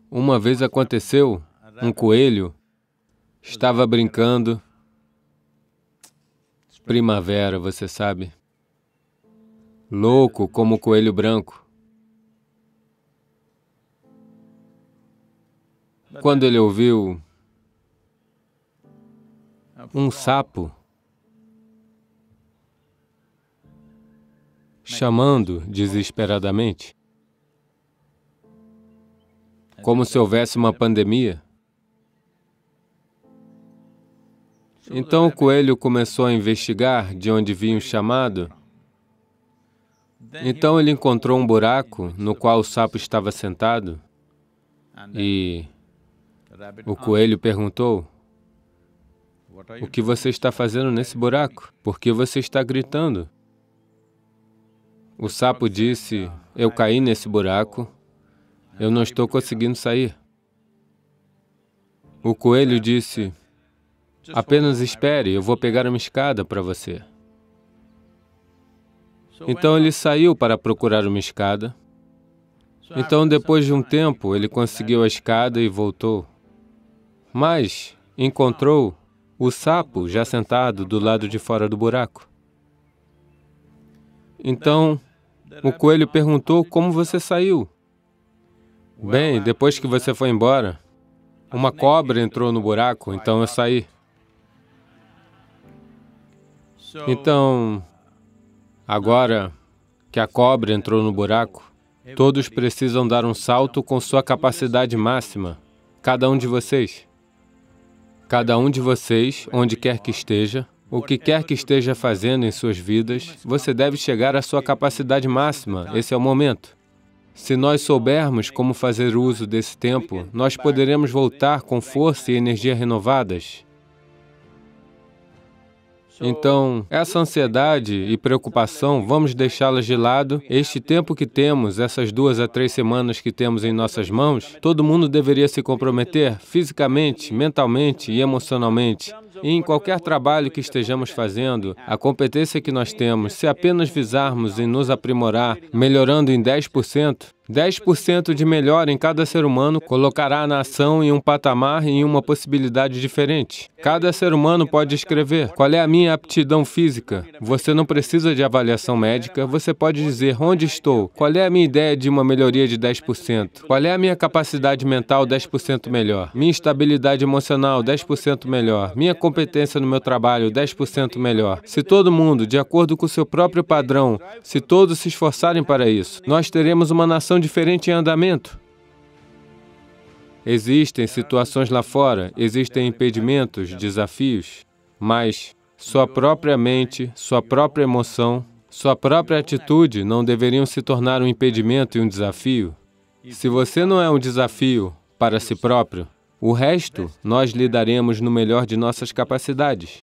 Uma vez aconteceu, um coelho estava brincando, primavera, você sabe, louco como o coelho branco. Quando ele ouviu um sapo chamando desesperadamente, como se houvesse uma pandemia. Então o coelho começou a investigar de onde vinha o chamado. Então ele encontrou um buraco no qual o sapo estava sentado e o coelho perguntou: "O que você está fazendo nesse buraco? Por que você está gritando?" O sapo disse: "Eu caí nesse buraco. Eu não estou conseguindo sair." O coelho disse: "Apenas espere, eu vou pegar uma escada para você." Então ele saiu para procurar uma escada. Então, depois de um tempo, ele conseguiu a escada e voltou. Mas encontrou o sapo já sentado do lado de fora do buraco. Então, o coelho perguntou: "Como você saiu?" "Bem, depois que você foi embora, uma cobra entrou no buraco, então eu saí." Então, agora que a cobra entrou no buraco, todos precisam dar um salto com sua capacidade máxima. Cada um de vocês. Cada um de vocês, onde quer que esteja, o que quer que esteja fazendo em suas vidas, você deve chegar à sua capacidade máxima. Esse é o momento. Se nós soubermos como fazer uso desse tempo, nós poderemos voltar com força e energia renovadas. Então, essa ansiedade e preocupação, vamos deixá-las de lado. Este tempo que temos, essas 2 a 3 semanas que temos em nossas mãos, todo mundo deveria se comprometer fisicamente, mentalmente e emocionalmente. E em qualquer trabalho que estejamos fazendo, a competência que nós temos, se apenas visarmos em nos aprimorar, melhorando em 10%, 10% de melhor em cada ser humano colocará a nação em um patamar e em uma possibilidade diferente. Cada ser humano pode escrever: "Qual é a minha aptidão física?" Você não precisa de avaliação médica, você pode dizer: "Onde estou? Qual é a minha ideia de uma melhoria de 10%? Qual é a minha capacidade mental 10% melhor? Minha estabilidade emocional 10% melhor? Minha competência no meu trabalho 10% melhor?" Se todo mundo, de acordo com o seu próprio padrão, se todos se esforçarem para isso, nós teremos uma nação diferente em andamento. Existem situações lá fora, existem impedimentos, desafios, mas sua própria mente, sua própria emoção, sua própria atitude não deveriam se tornar um impedimento e um desafio. Se você não é um desafio para si próprio, o resto nós lidaremos no melhor de nossas capacidades.